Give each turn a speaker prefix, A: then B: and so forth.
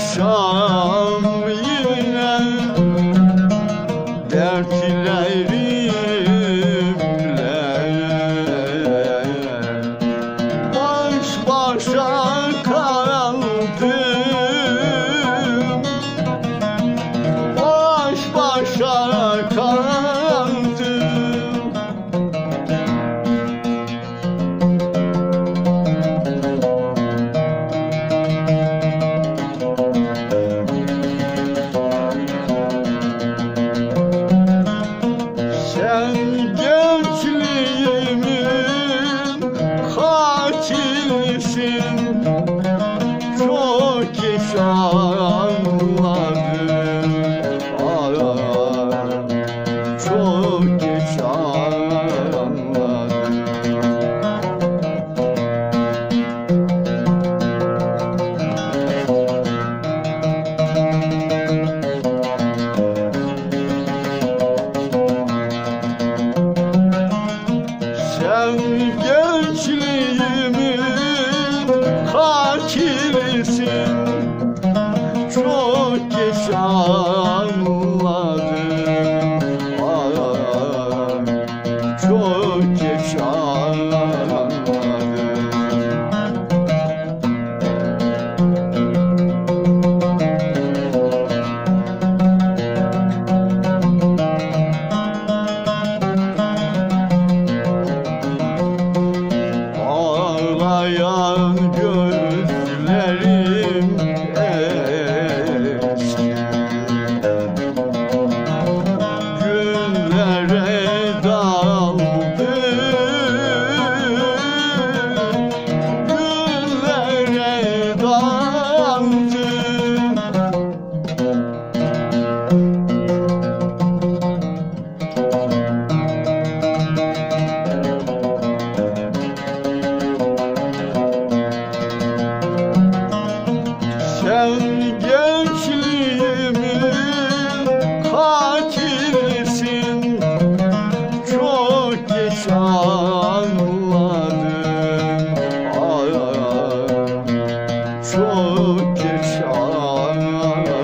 A: akşam yine dertlerimle baş başa kaldım, baş başa kaldım. Sen gençliğimin katilisin, çok geç anladım, çok geç anladım. Sen gençliğimin katilisin, çok geç anladım, çok geç anladım. Ağlayan gözlerim eski, günlere daldı, günlere daldı. Sen gençliğimin katilisin, çok geç anladım, çok geç anladım.